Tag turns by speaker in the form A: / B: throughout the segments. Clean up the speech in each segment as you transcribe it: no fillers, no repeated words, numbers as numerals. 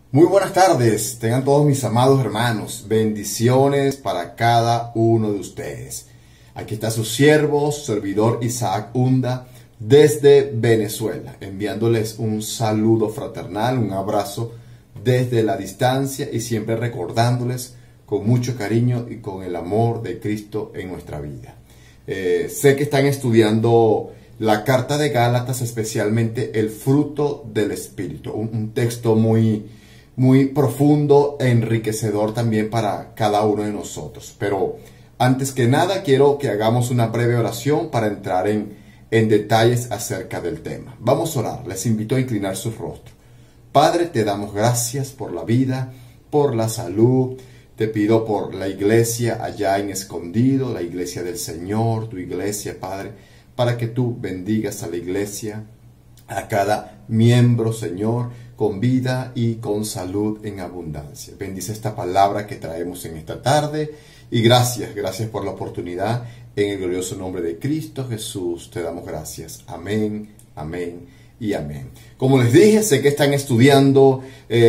A: Muy buenas tardes, tengan todos mis amados hermanos, bendiciones para cada uno de ustedes. Aquí está su siervo, servidor Isaac Hunda, desde Venezuela, enviándoles un saludo fraternal, un abrazo desde la distancia y siempre recordándoles con mucho cariño y con el amor de Cristo en nuestra vida. Sé que están estudiando la carta de Gálatas, especialmente el fruto del Espíritu, un texto muy profundo e enriquecedor también para cada uno de nosotros. Pero antes que nada quiero que hagamos una breve oración para entrar en detalles acerca del tema. Vamos a orar, les invito a inclinar su rostro. Padre, te damos gracias por la vida, por la salud. Te pido por la iglesia allá en Escondido, la iglesia del Señor, tu iglesia, Padre, para que tú bendigas a la iglesia, a cada miembro, Señor, con vida y con salud en abundancia. Bendice esta palabra que traemos en esta tarde y gracias por la oportunidad. En el glorioso nombre de Cristo Jesús te damos gracias. Amén, amén y amén. Como les dije, sé que están estudiando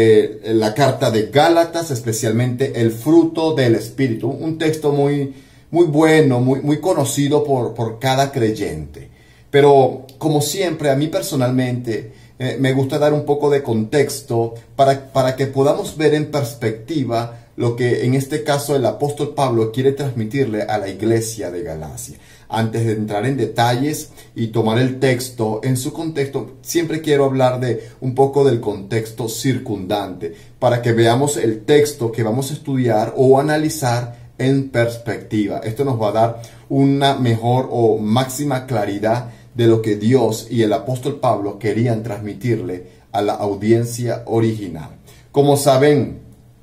A: la carta de Gálatas, especialmente el fruto del Espíritu. Un texto muy bueno, muy conocido por cada creyente. Pero como siempre, a mí personalmente me gusta dar un poco de contexto para que podamos ver en perspectiva lo que en este caso el apóstol Pablo quiere transmitirle a la iglesia de Galacia. Antes de entrar en detalles y tomar el texto en su contexto, siempre quiero hablar de un poco del contexto circundante para que veamos el texto que vamos a estudiar o analizar en perspectiva. Esto nos va a dar una mejor o máxima claridad de lo que Dios y el apóstol Pablo querían transmitirle a la audiencia original. Como saben,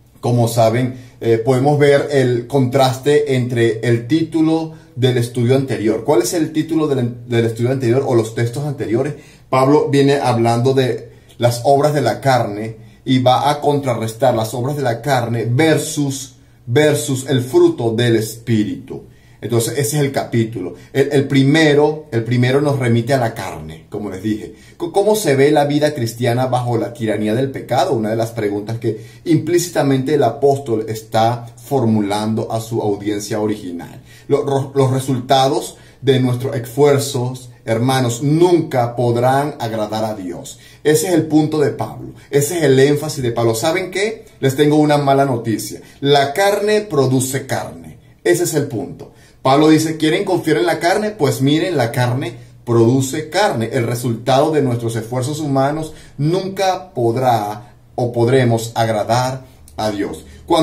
A: podemos ver el contraste entre el título del estudio anterior. ¿Cuál es el título del estudio anterior o los textos anteriores? Pablo viene hablando de las obras de la carne y va a contrarrestar las obras de la carne versus el fruto del Espíritu. Entonces ese es el capítulo. El primero nos remite a la carne, como les dije. ¿Cómo se ve la vida cristiana bajo la tiranía del pecado? Una de las preguntas que implícitamente el apóstol está formulando a su audiencia original. Los resultados de nuestros esfuerzos, hermanos, nunca podrán agradar a Dios. Ese es el punto de Pablo. Ese es el énfasis de Pablo. ¿Saben qué? Les tengo una mala noticia. La carne produce carne. Ese es el punto. Pablo dice, ¿quieren confiar en la carne? Pues miren, la carne produce carne. El resultado de nuestros esfuerzos humanos nunca podrá o podremos agradar a Dios.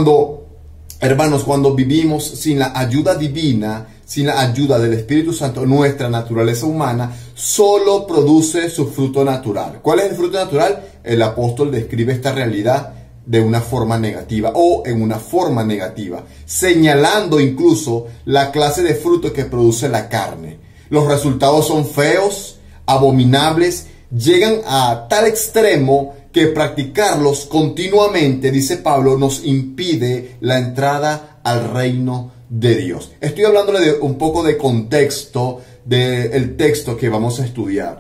A: Hermanos, cuando vivimos sin la ayuda divina, sin la ayuda del Espíritu Santo, nuestra naturaleza humana solo produce su fruto natural. ¿Cuál es el fruto natural? El apóstol describe esta realidad de una forma negativa o en una forma negativa, señalando incluso la clase de fruto que produce la carne. Los resultados son feos, abominables, llegan a tal extremo que practicarlos continuamente, dice Pablo, nos impide la entrada al reino de Dios. Estoy hablándole de un poco de contexto del texto que vamos a estudiar.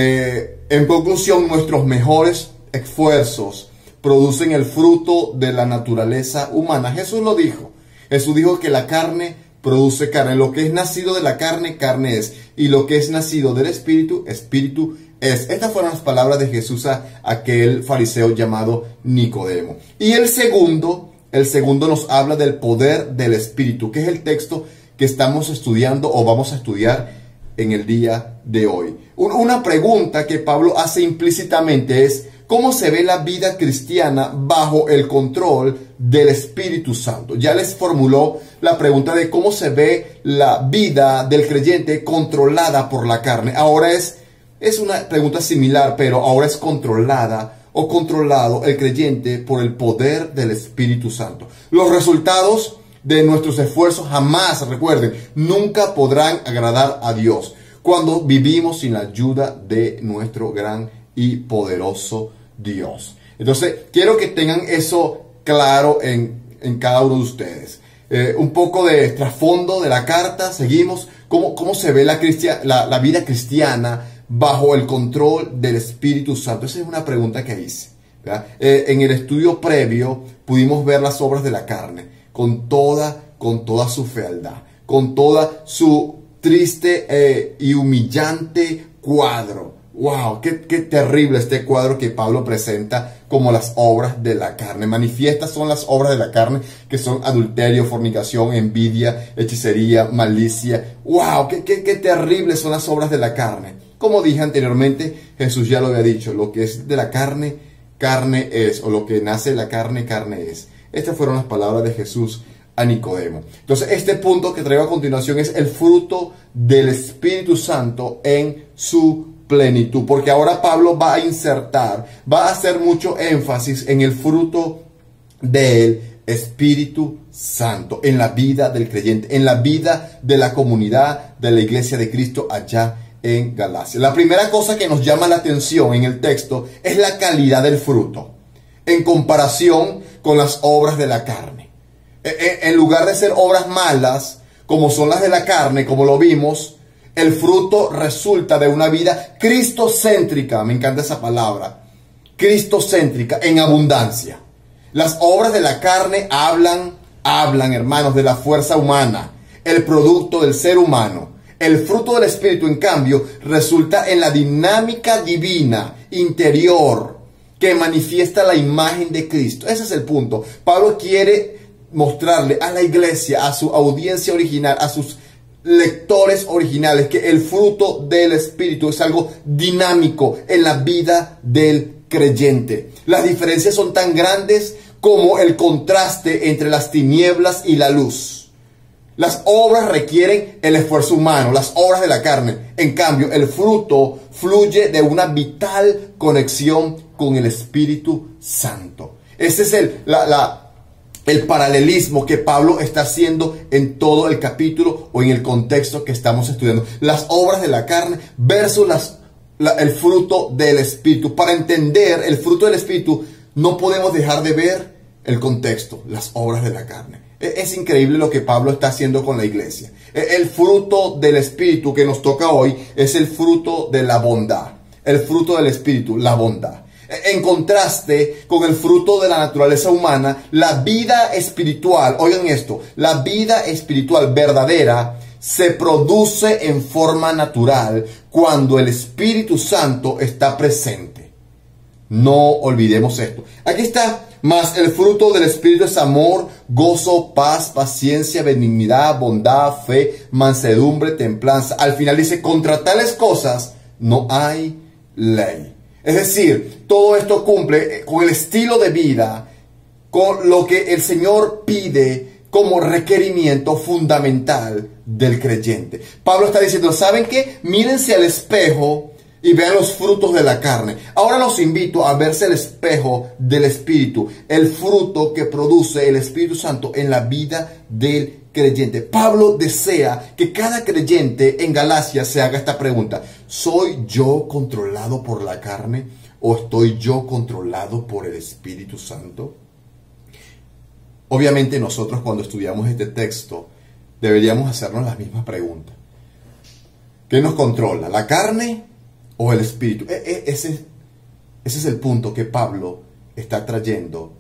A: En conclusión, nuestros mejores esfuerzos producen el fruto de la naturaleza humana. Jesús lo dijo. Jesús dijo que la carne produce carne. Lo que es nacido de la carne, carne es. Y lo que es nacido del Espíritu, Espíritu es. Estas fueron las palabras de Jesús a aquel fariseo llamado Nicodemo. Y el segundo nos habla del poder del Espíritu, que es el texto que estamos estudiando o vamos a estudiar en el día de hoy. Una pregunta que Pablo hace implícitamente es, ¿cómo se ve la vida cristiana bajo el control del Espíritu Santo? Ya les formuló la pregunta de cómo se ve la vida del creyente controlada por la carne. Ahora es una pregunta similar, pero ahora es controlada o controlado el creyente por el poder del Espíritu Santo. Los resultados de nuestros esfuerzos jamás, recuerden, nunca podrán agradar a Dios cuando vivimos sin la ayuda de nuestro gran y poderoso Dios. Entonces, quiero que tengan eso claro en cada uno de ustedes. Un poco de trasfondo de la carta, seguimos. ¿Cómo se ve la vida cristiana bajo el control del Espíritu Santo? Esa es una pregunta que hice. ¿verdad? En el estudio previo pudimos ver las obras de la carne con toda su fealdad, con toda su triste y humillante cuadro. ¡Wow! Qué terrible este cuadro que Pablo presenta como las obras de la carne. Manifiestas son las obras de la carne, que son adulterio, fornicación, envidia, hechicería, malicia. ¡Wow! ¡Qué terribles son las obras de la carne! Como dije anteriormente, Jesús ya lo había dicho, lo que es de la carne, carne es, o lo que nace de la carne, carne es. Estas fueron las palabras de Jesús a Nicodemo. Entonces, este punto que traigo a continuación es el fruto del Espíritu Santo en su plenitud, porque ahora Pablo va a insertar, va a hacer mucho énfasis en el fruto del Espíritu Santo, en la vida del creyente, en la vida de la comunidad de la iglesia de Cristo allá en Galacia. La primera cosa que nos llama la atención en el texto es la calidad del fruto, en comparación con las obras de la carne. En lugar de ser obras malas, como son las de la carne, como lo vimos, el fruto resulta de una vida cristocéntrica. Me encanta esa palabra. Cristocéntrica, en abundancia. Las obras de la carne hablan, hermanos, de la fuerza humana, el producto del ser humano. El fruto del Espíritu, en cambio, resulta en la dinámica divina, interior, que manifiesta la imagen de Cristo. Ese es el punto. Pablo quiere mostrarle a la iglesia, a su audiencia original, a sus lectores originales, que el fruto del Espíritu es algo dinámico en la vida del creyente. Las diferencias son tan grandes como el contraste entre las tinieblas y la luz. Las obras requieren el esfuerzo humano, las obras de la carne. En cambio, el fruto fluye de una vital conexión con el Espíritu Santo. Ese es el paralelismo que Pablo está haciendo en todo el capítulo o en el contexto que estamos estudiando. Las obras de la carne versus el fruto del Espíritu. Para entender el fruto del Espíritu no podemos dejar de ver el contexto, las obras de la carne. Es increíble lo que Pablo está haciendo con la iglesia. El fruto del Espíritu que nos toca hoy es el fruto de la bondad. El fruto del Espíritu, la bondad. En contraste con el fruto de la naturaleza humana, la vida espiritual, oigan esto, la vida espiritual verdadera se produce en forma natural cuando el Espíritu Santo está presente. No olvidemos esto. Aquí está, mas el fruto del Espíritu es amor, gozo, paz, paciencia, benignidad, bondad, fe, mansedumbre, templanza. Al final dice, contra tales cosas no hay ley. Es decir, todo esto cumple con el estilo de vida, con lo que el Señor pide como requerimiento fundamental del creyente. Pablo está diciendo, ¿saben qué? Mírense al espejo y vean los frutos de la carne. Ahora los invito a verse el espejo del Espíritu, el fruto que produce el Espíritu Santo en la vida del creyente. Pablo desea que cada creyente en Galacia se haga esta pregunta: ¿soy yo controlado por la carne o estoy yo controlado por el Espíritu Santo? Obviamente nosotros, cuando estudiamos este texto, deberíamos hacernos las mismas preguntas. ¿Qué nos controla? ¿La carne o el Espíritu? Ese es el punto que Pablo está trayendo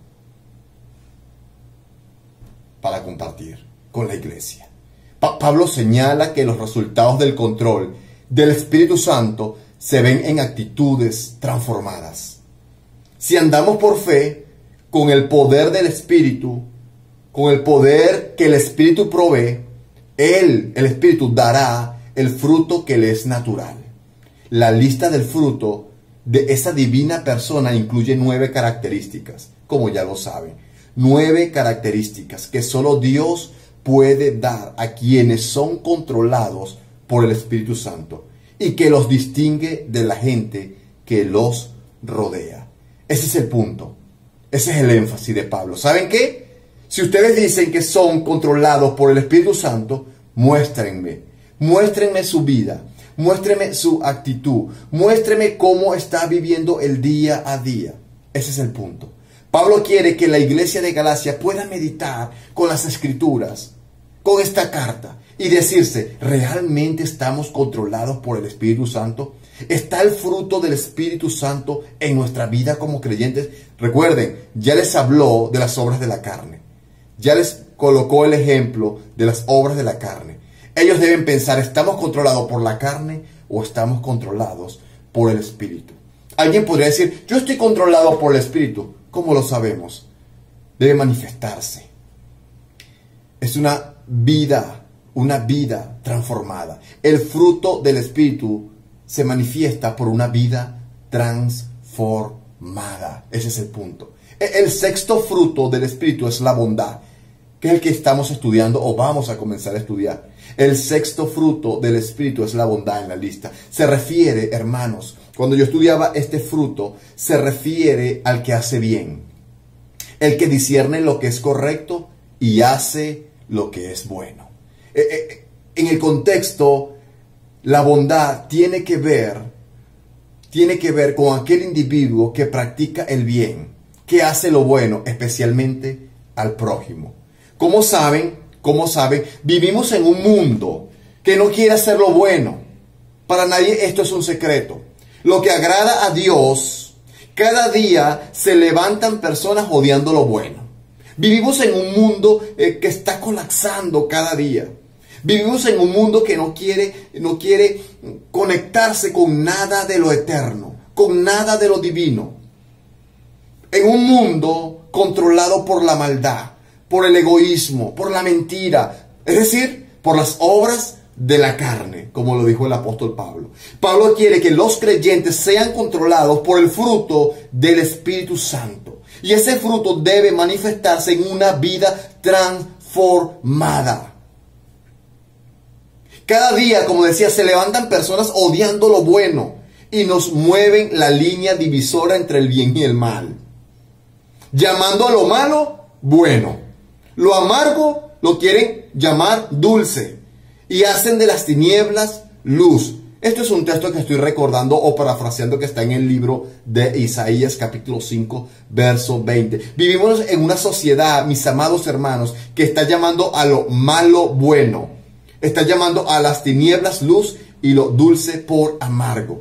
A: para compartir con la iglesia. Pablo señala que los resultados del control del Espíritu Santo se ven en actitudes transformadas. Si andamos por fe, con el poder del Espíritu, con el poder que el Espíritu provee, el Espíritu dará el fruto que le es natural. La lista del fruto de esa divina persona incluye 9 características, como ya lo saben. 9 características que solo Dios puede dar a quienes son controlados por el Espíritu Santo y que los distingue de la gente que los rodea. Ese es el punto. Ese es el énfasis de Pablo. ¿Saben qué? Si ustedes dicen que son controlados por el Espíritu Santo, muéstrenme su vida, muéstrenme su actitud, muéstrenme cómo está viviendo el día a día. Ese es el punto. Pablo quiere que la iglesia de Galacia pueda meditar con las Escrituras, con esta carta, y decirse, ¿realmente estamos controlados por el Espíritu Santo? ¿Está el fruto del Espíritu Santo en nuestra vida como creyentes? Recuerden, ya les habló de las obras de la carne. Ya les colocó el ejemplo de las obras de la carne. Ellos deben pensar, ¿estamos controlados por la carne o estamos controlados por el Espíritu? Alguien podría decir, yo estoy controlado por el Espíritu. ¿Cómo lo sabemos? Debe manifestarse. Es una vida transformada. El fruto del Espíritu se manifiesta por una vida transformada. Ese es el punto. El sexto fruto del Espíritu es la bondad, que es el que estamos estudiando o vamos a comenzar a estudiar. El sexto fruto del Espíritu es la bondad en la lista. Se refiere, hermanos, cuando yo estudiaba este fruto, se refiere al que hace bien, el que discierne lo que es correcto y hace lo que es bueno. En el contexto, la bondad tiene que ver con aquel individuo que practica el bien, que hace lo bueno, especialmente al prójimo. ¿Cómo saben? Vivimos en un mundo que no quiere hacer lo bueno. Para nadie esto es un secreto. Lo que agrada a Dios, cada día se levantan personas odiando lo bueno. Vivimos en un mundo que está colapsando cada día. Vivimos en un mundo que no quiere conectarse con nada de lo eterno, con nada de lo divino. En un mundo controlado por la maldad, por el egoísmo, por la mentira, es decir, por las obras de la carne, como lo dijo el apóstol Pablo. Pablo quiere que los creyentes sean controlados por el fruto del Espíritu Santo. Y ese fruto debe manifestarse en una vida transformada. Cada día, como decía, se levantan personas odiando lo bueno y nos mueven la línea divisora entre el bien y el mal. Llamando a lo malo bueno. Lo amargo lo quieren llamar dulce. Y hacen de las tinieblas luz. Esto es un texto que estoy recordando o parafraseando que está en el libro de Isaías capítulo 5 verso 20. Vivimos en una sociedad, mis amados hermanos, que está llamando a lo malo bueno. Está llamando a las tinieblas luz y lo dulce por amargo.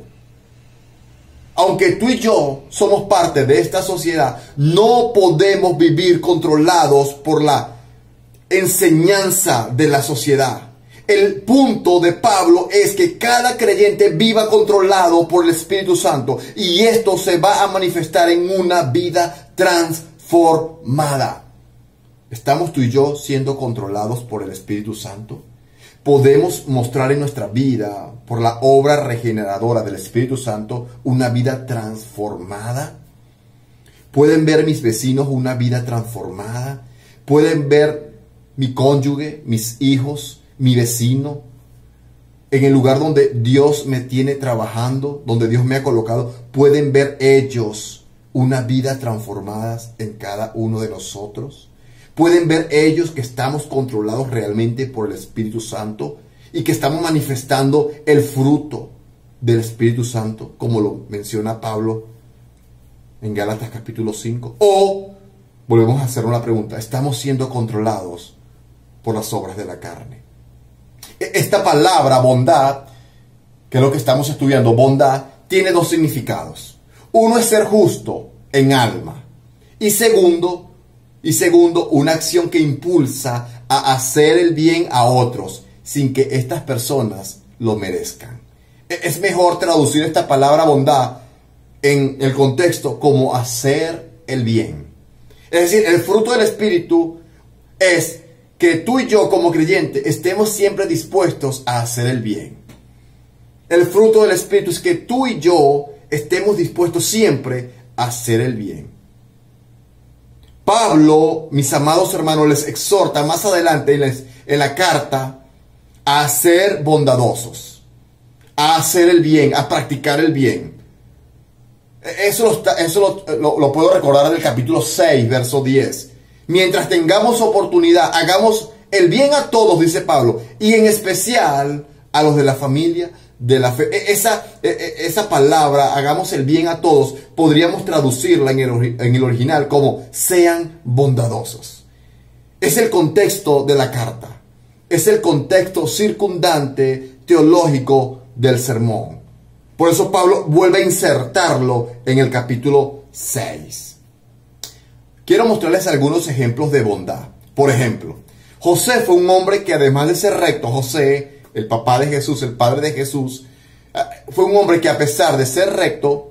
A: Aunque tú y yo somos parte de esta sociedad, no podemos vivir controlados por la enseñanza de la sociedad. El punto de Pablo es que cada creyente viva controlado por el Espíritu Santo y esto se va a manifestar en una vida transformada. ¿Estamos tú y yo siendo controlados por el Espíritu Santo? ¿Podemos mostrar en nuestra vida, por la obra regeneradora del Espíritu Santo, una vida transformada? ¿Pueden ver mis vecinos una vida transformada? ¿Pueden ver mi cónyuge, mis hijos, mi vecino, en el lugar donde Dios me tiene trabajando, donde Dios me ha colocado? ¿Pueden ver ellos una vida transformada en cada uno de nosotros? ¿Pueden ver ellos que estamos controlados realmente por el Espíritu Santo y que estamos manifestando el fruto del Espíritu Santo, como lo menciona Pablo en Gálatas capítulo 5? O volvemos a hacer una pregunta: ¿estamos siendo controlados por las obras de la carne? Esta palabra bondad, que es lo que estamos estudiando, bondad, tiene dos significados. Uno es ser justo en alma. Y segundo, una acción que impulsa a hacer el bien a otros sin que estas personas lo merezcan. Es mejor traducir esta palabra bondad en el contexto como hacer el bien. Es decir, el fruto del Espíritu es que tú y yo como creyentes estemos siempre dispuestos a hacer el bien. El fruto del Espíritu es que tú y yo estemos dispuestos siempre a hacer el bien. Pablo, mis amados hermanos, les exhorta más adelante en la carta a ser bondadosos, a hacer el bien, a practicar el bien. Eso lo puedo recordar en el capítulo 6, verso 10. Mientras tengamos oportunidad, hagamos el bien a todos, dice Pablo, y en especial a los de la familia de la fe. Esa palabra, hagamos el bien a todos, podríamos traducirla en el original como sean bondadosos. Es el contexto de la carta. Es el contexto circundante teológico del sermón. Por eso Pablo vuelve a insertarlo en el capítulo 6. Quiero mostrarles algunos ejemplos de bondad. Por ejemplo, José fue un hombre que, además de ser recto, José, el papá de Jesús, el padre de Jesús, fue un hombre que, a pesar de ser recto,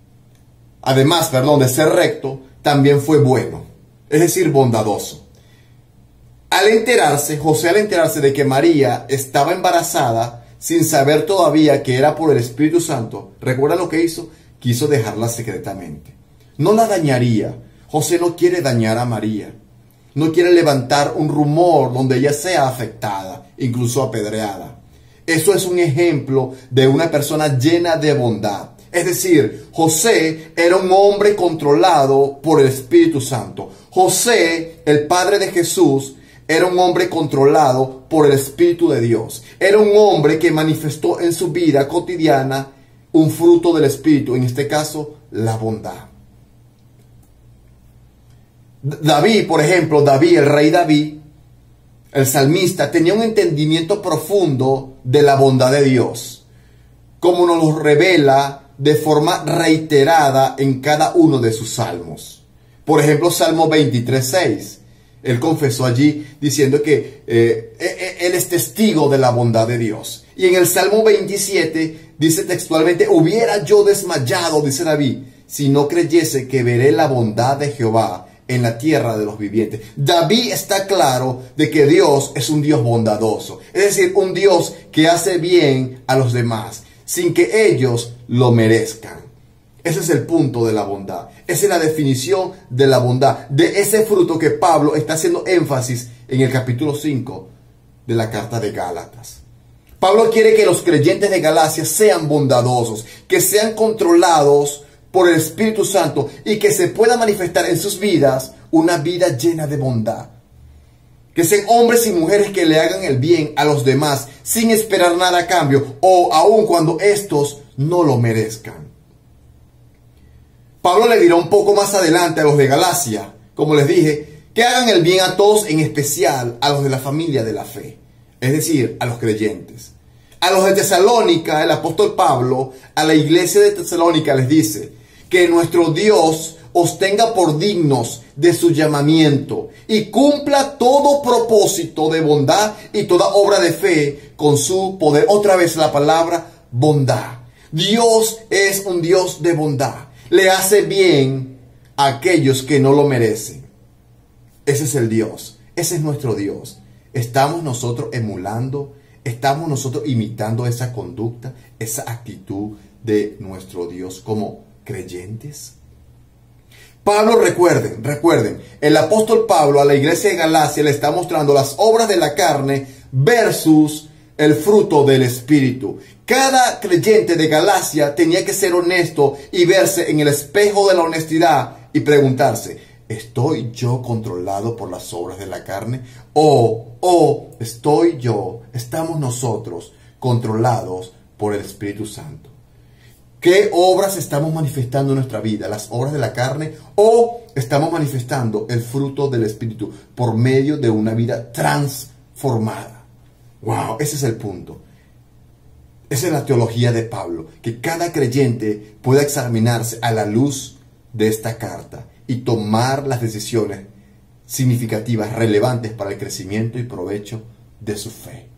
A: de ser recto, también fue bueno, es decir, bondadoso. José al enterarse de que María estaba embarazada, sin saber todavía que era por el Espíritu Santo, ¿recuerda lo que hizo? Quiso dejarla secretamente. No la dañaría. José no quiere dañar a María. No quiere levantar un rumor donde ella sea afectada, incluso apedreada. Eso es un ejemplo de una persona llena de bondad. Es decir, José era un hombre controlado por el Espíritu Santo. José, el padre de Jesús, era un hombre controlado por el Espíritu de Dios. Era un hombre que manifestó en su vida cotidiana un fruto del Espíritu, en este caso, la bondad. David, por ejemplo, el rey David, el salmista, tenía un entendimiento profundo de la bondad de Dios, como nos lo revela de forma reiterada en cada uno de sus salmos. Por ejemplo, Salmo 23:6. Él confesó allí diciendo que él es testigo de la bondad de Dios. Y en el Salmo 27 dice textualmente: hubiera yo desmayado, dice David, si no creyese que veré la bondad de Jehová en la tierra de los vivientes. David está claro de que Dios es un Dios bondadoso. Es decir, un Dios que hace bien a los demás, sin que ellos lo merezcan. Ese es el punto de la bondad. Esa es la definición de la bondad, de ese fruto que Pablo está haciendo énfasis en el capítulo 5 de la carta de Gálatas. Pablo quiere que los creyentes de Galacia sean bondadosos, que sean controlados por el Espíritu Santo y que se pueda manifestar en sus vidas una vida llena de bondad. Que sean hombres y mujeres que le hagan el bien a los demás sin esperar nada a cambio, o aun cuando estos no lo merezcan. Pablo le dirá un poco más adelante a los de Galacia, como les dije, que hagan el bien a todos, en especial a los de la familia de la fe, es decir, a los creyentes. A los de Tesalónica, el apóstol Pablo, a la iglesia de Tesalónica les dice que nuestro Dios os tenga por dignos de su llamamiento y cumpla todo propósito de bondad y toda obra de fe con su poder. Otra vez la palabra bondad. Dios es un Dios de bondad. Le hace bien a aquellos que no lo merecen. Ese es el Dios. Ese es nuestro Dios. ¿Estamos nosotros emulando? ¿Estamos nosotros imitando esa conducta, esa actitud de nuestro Dios como creyentes? Pablo, recuerden, el apóstol Pablo a la iglesia de Galacia le está mostrando las obras de la carne versus el fruto del Espíritu. Cada creyente de Galacia tenía que ser honesto y verse en el espejo de la honestidad y preguntarse: ¿estoy yo controlado por las obras de la carne? ¿O estamos nosotros controlados por el Espíritu Santo? ¿Qué obras estamos manifestando en nuestra vida? ¿Las obras de la carne? ¿O estamos manifestando el fruto del Espíritu por medio de una vida transformada? ¡Wow! Ese es el punto. Esa es la teología de Pablo. Que cada creyente pueda examinarse a la luz de esta carta y tomar las decisiones significativas, relevantes para el crecimiento y provecho de su fe.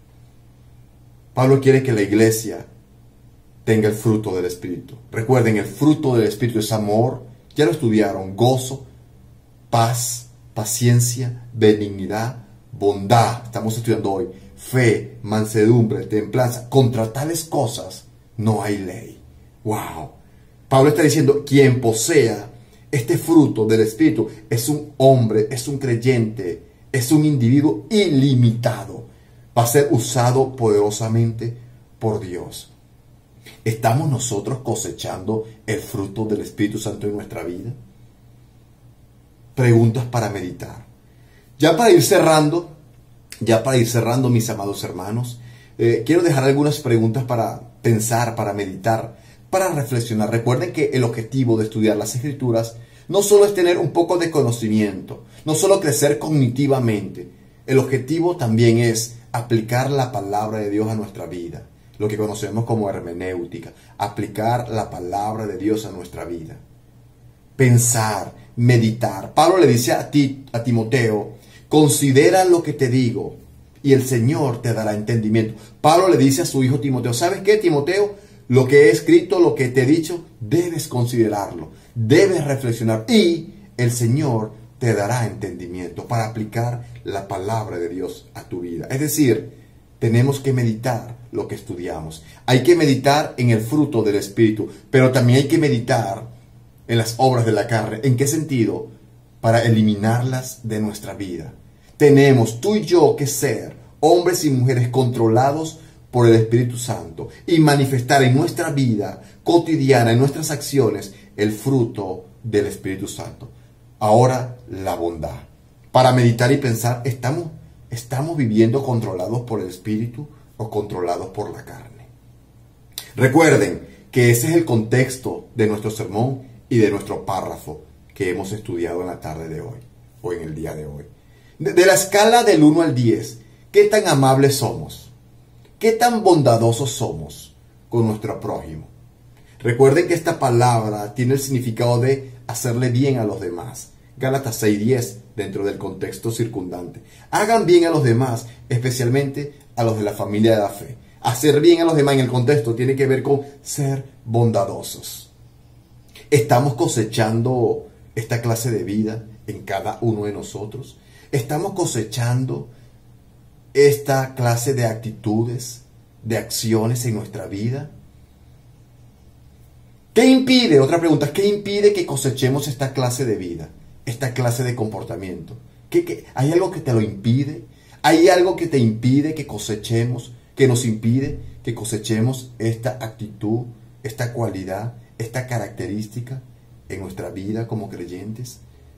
A: Pablo quiere que la iglesia tenga el fruto del Espíritu. Recuerden, el fruto del Espíritu es amor, ya lo estudiaron: gozo, paz, paciencia, benignidad, bondad. Estamos estudiando hoy fe, mansedumbre, templanza. Contra tales cosas no hay ley. ¡Wow! Pablo está diciendo: quien posea este fruto del Espíritu es un hombre, es un creyente, es un individuo ilimitado. Va a ser usado poderosamente por Dios. ¿Estamos nosotros cosechando el fruto del Espíritu Santo en nuestra vida? Preguntas para meditar. Ya para ir cerrando, mis amados hermanos, quiero dejar algunas preguntas para pensar, para meditar, para reflexionar. Recuerden que el objetivo de estudiar las Escrituras no solo es tener un poco de conocimiento, no solo crecer cognitivamente. El objetivo también es aplicar la palabra de Dios a nuestra vida. lo que conocemos como hermenéutica, aplicar la palabra de Dios a nuestra vida. Pensar, meditar. Pablo le dice a Timoteo, considera lo que te digo y el Señor te dará entendimiento. Pablo le dice a su hijo Timoteo, ¿sabes qué, Timoteo? Lo que he escrito, lo que te he dicho, debes considerarlo, debes reflexionar y el Señor te dará entendimiento para aplicar la palabra de Dios a tu vida. Es decir, tenemos que meditar lo que estudiamos. Hay que meditar en el fruto del Espíritu, pero también hay que meditar en las obras de la carne. ¿En qué sentido? Para eliminarlas de nuestra vida. Tenemos tú y yo que ser hombres y mujeres controlados por el Espíritu Santo y manifestar en nuestra vida cotidiana, en nuestras acciones, el fruto del Espíritu Santo. Ahora, la bondad. Para meditar y pensar, ¿estamos viviendo controlados por el Espíritu o controlados por la carne? Recuerden que ese es el contexto de nuestro sermón y de nuestro párrafo que hemos estudiado en la tarde de hoy o en el día de hoy. De la escala del 1 al 10, ¿qué tan amables somos? ¿Qué tan bondadosos somos con nuestro prójimo? Recuerden que esta palabra tiene el significado de hacerle bien a los demás. Gálatas 6:10 dentro del contexto circundante. Hagan bien a los demás, especialmente a los de la familia de la fe. Hacer bien a los demás en el contexto tiene que ver con ser bondadosos. ¿Estamos cosechando esta clase de vida en cada uno de nosotros? ¿Estamos cosechando esta clase de actitudes, de acciones en nuestra vida? ¿Qué impide? Otra pregunta, ¿qué impide que cosechemos esta clase de vida, esta clase de comportamiento? ¿Hay algo que te lo impide? ¿Hay algo que te impide que cosechemos, que nos impide que cosechemos esta actitud, esta cualidad, esta característica en nuestra vida como creyentes?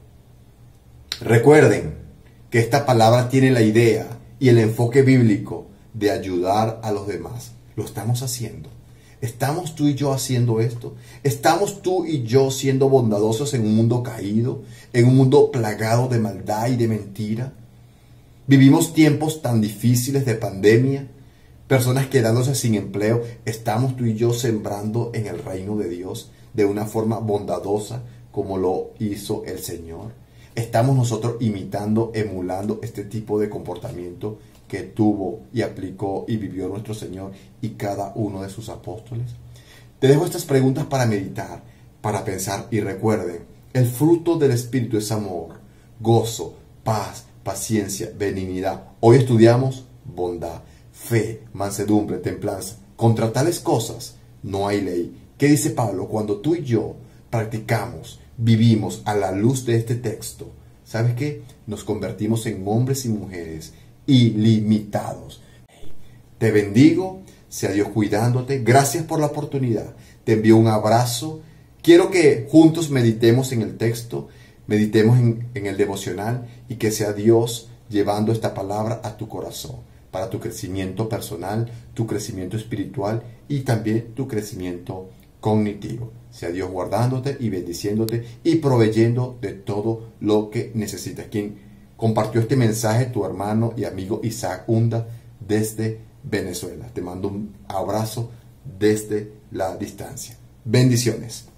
A: Recuerden que esta palabra tiene la idea y el enfoque bíblico de ayudar a los demás. Lo estamos haciendo. ¿Estamos tú y yo haciendo esto? ¿Estamos tú y yo siendo bondadosos en un mundo caído, en un mundo plagado de maldad y de mentira? Vivimos tiempos tan difíciles de pandemia, personas quedándose sin empleo. ¿Estamos tú y yo sembrando en el reino de Dios de una forma bondadosa como lo hizo el Señor? ¿Estamos nosotros imitando, emulando este tipo de comportamiento que tuvo y aplicó y vivió nuestro Señor y cada uno de sus apóstoles? Te dejo estas preguntas para meditar, para pensar y recuerden, el fruto del Espíritu es amor, gozo, paz, paciencia, benignidad. Hoy estudiamos bondad, fe, mansedumbre, templanza. Contra tales cosas no hay ley. ¿Qué dice Pablo? Cuando tú y yo practicamos, vivimos a la luz de este texto, ¿sabes qué? Nos convertimos en hombres y mujeres ilimitados. Te bendigo, sea Dios cuidándote. Gracias por la oportunidad. Te envío un abrazo. Quiero que juntos meditemos en el texto, meditemos en el devocional y que sea Dios llevando esta palabra a tu corazón para tu crecimiento personal, tu crecimiento espiritual y también tu crecimiento cognitivo. Sea Dios guardándote y bendiciéndote y proveyendo de todo lo que necesitas. Quien compartió este mensaje, tu hermano y amigo Isaac Hunda desde Venezuela. Te mando un abrazo desde la distancia. Bendiciones.